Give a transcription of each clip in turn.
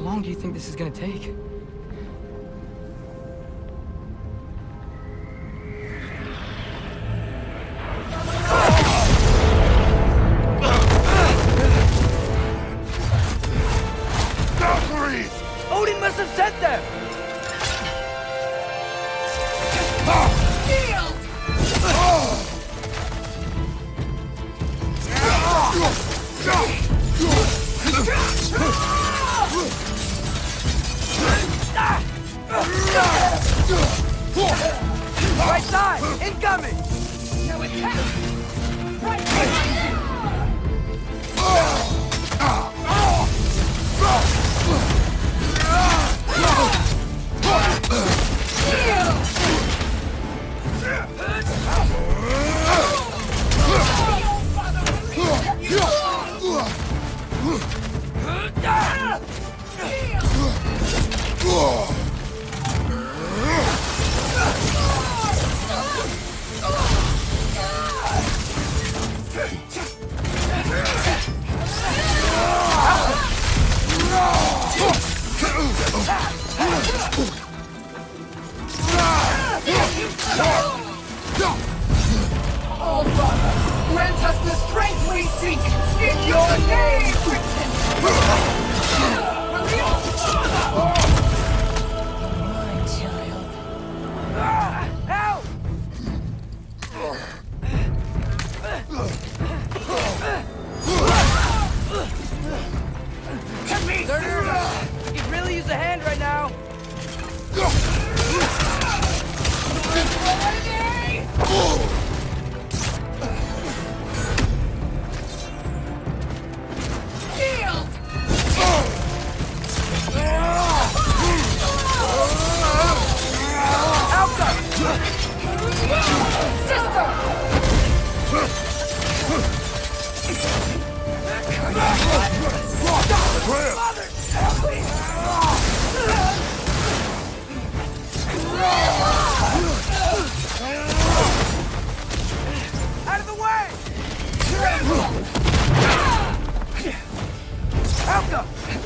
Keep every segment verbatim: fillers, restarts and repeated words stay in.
long do you think this is gonna take? Odin must have sent them! Shield! Right side! Incoming! No attack! Right behind you! All Father, grant us the strength we seek in your name, Written. My child. Help! Turner, you could really use a hand right now. Shield! Alpha! Sister! Mother, help me! Out of the way! Alpha!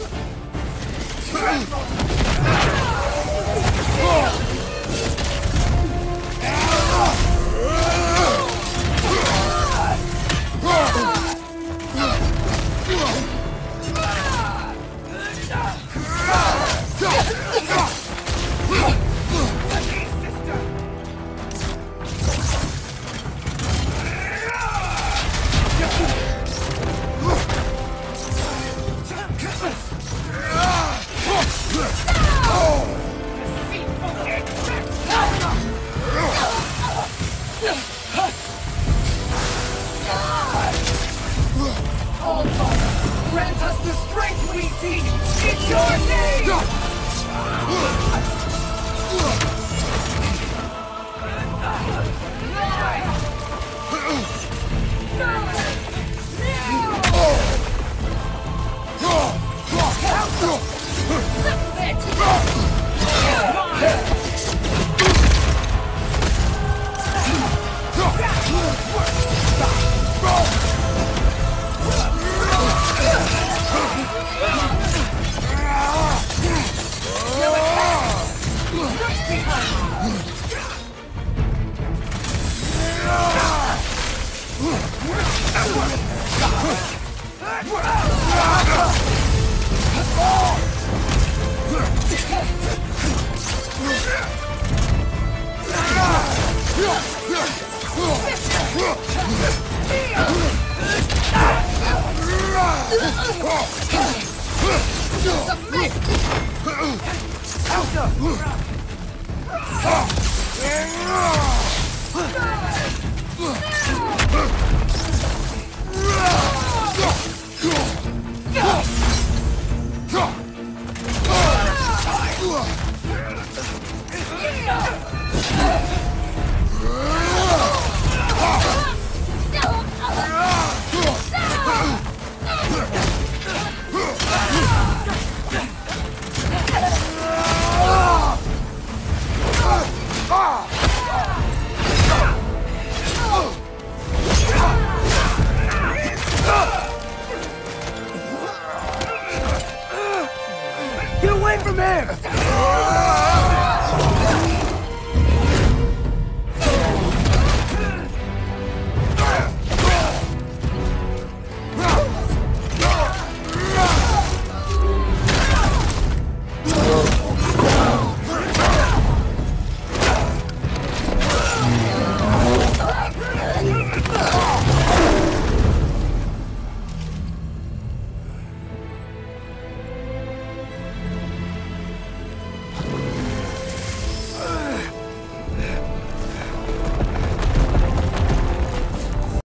All Father, grant us the strength we seek in your name! him!